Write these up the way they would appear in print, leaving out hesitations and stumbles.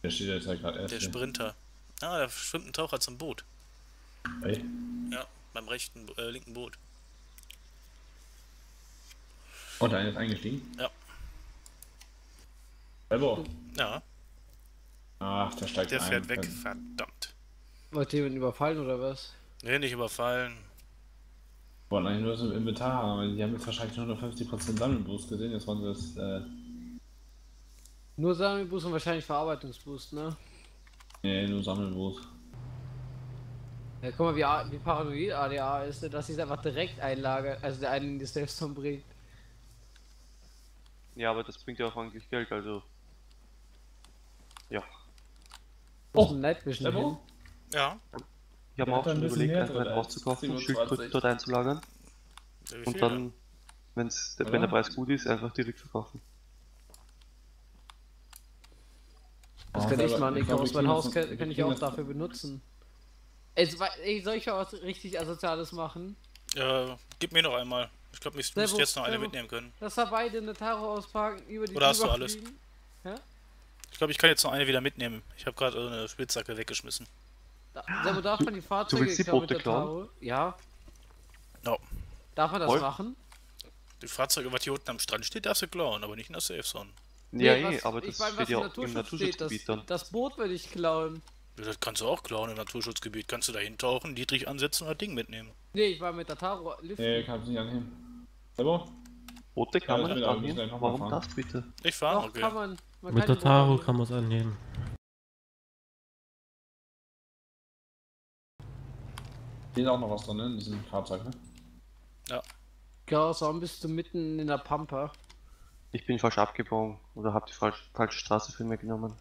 Der steht jetzt ja gerade erst. Der Sprinter. Ah, da schwimmt ein Taucher zum Boot. Ey. Ja, beim linken Boot. Und einer ist eingestiegen? Ja. Selber? Ja. Ach, der steigt Der ein. fährt weg, verdammt. Wollt ihr ihn überfallen oder was? Nee, nicht überfallen. Wollen eigentlich nur das im Inventar haben. Die haben jetzt wahrscheinlich nur 50% Sammelboost gesehen. Jetzt wollen sie das, Nur Sammelboost und wahrscheinlich Verarbeitungsboost, ne? nee, nur Sammelboost. Ja, guck mal, wie paranoid ADA ist, ne? Dass sie es einfach direkt einlagert, also der einen in die Safe-Zone bringt. Ja, aber das bringt ja auch eigentlich Geld, also. Ja. Wo ist ein Night Vision Selber? hin? Ja. Ich habe Der mir hat auch ein schon bisschen überlegt, mehr einfach drin einen als rauszukaufen, 27. Schildkröten dort einzulagern Wie und viel dann, wenn der Preis gut ist, einfach direkt verkaufen. Das kann ich machen, ich aus mein Haus kann ich auch dafür benutzen. Ey, soll ich auch was richtig Asoziales machen? Gib mir noch einmal. Ich glaube, ich müsste jetzt noch eine mitnehmen können. Dass da beide eine Taro ausparken, über die Oder hast du alles? fliegen. Ja? Ich glaube, ich kann jetzt noch eine wieder mitnehmen. Ich habe gerade eine Spitzhacke weggeschmissen. Selber darf man die Fahrzeuge willst die klauen Boote mit der Taro? Ja. No. Darf man das Voll. machen? Die Fahrzeuge, was hier unten am Strand steht, darfst du klauen, aber nicht in der Safe Zone. Ja, was- aber ich das meine, steht was ja im auch im Naturschutz steht, Naturschutzgebiet dann. das Boot würde ich klauen. Ja, das kannst du auch klauen im Naturschutzgebiet. Kannst du da hintauchen, niedrig ansetzen und das Ding mitnehmen. Nee, ich war mit der Taro liften. Nee, kannst du nicht anheben. Selber? Boote kann Ja, man das nicht will aber nicht annehmen. einfach mal Warum fahren. das bitte? Ich fahre, Doch, okay. kann man. Man Mit kann der die Taro Boote kann man es annehmen. Hier ist auch noch was drin, ne? In diesem Fahrzeug, ne? Ja, so bist du mitten in der Pampa. Ich bin falsch abgebogen oder hab die falsche Straße für mich genommen.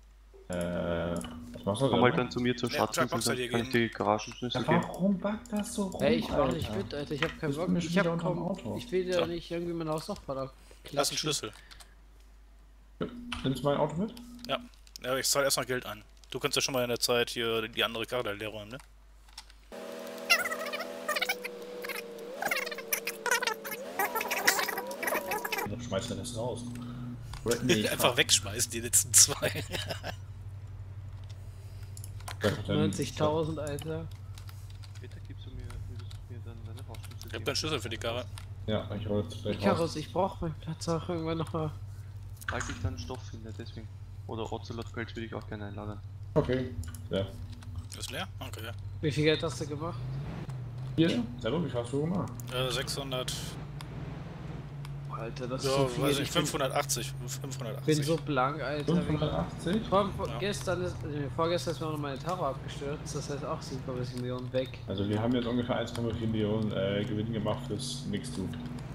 Was machst du Komm da? halt dann zu mir zur Ja, Schatzung, Truckbox dann soll dir kann ich die Garagenschlüssel Ja, geben. warum backt das so rum? Ey, ich mach Alter? nicht mit, Alter. Ich hab keinen Bist du Bock. mir schon Ich hab wieder unterm kaum. Auto? Ich will ja So. nicht irgendwie mein Haus noch verlassen. Lass einen Schlüssel. Nimmst du mein Auto mit? Ja, ich zahle erstmal Geld an. Du kannst ja schon mal in der Zeit hier die andere Karte leer räumen, ne? Dann schmeißt er das raus. Oder, nee, ich Einfach wegschmeißen, die letzten zwei. 90.000, Alter. Bitte würdest du mir dann deine Hausschlüssel Ich hab geben? keinen Schlüssel für die Karre. Ja, ich hol jetzt gleich raus. Icarus, ich brauch meinen Platz auch irgendwann nochmal. Falls ich dann Stoff finde, deswegen. Oder Ocelot-Pelz würde ich auch gerne einlagern. Okay. Ja. Ist leer? Okay, ja. Wie viel Geld hast du gemacht? Hier? Selber, wie viel hast du gemacht? 600. Alter, das Ja, ist so viel. weiß ich, Ich bin 580. so 580. blank, Alter. 580? Ja. Vorgestern ist mir noch meine Taro abgestürzt. Das heißt auch 7,7 Millionen weg. Also wir haben jetzt ungefähr 1,4 Millionen Gewinn gemacht fürs Nix tun.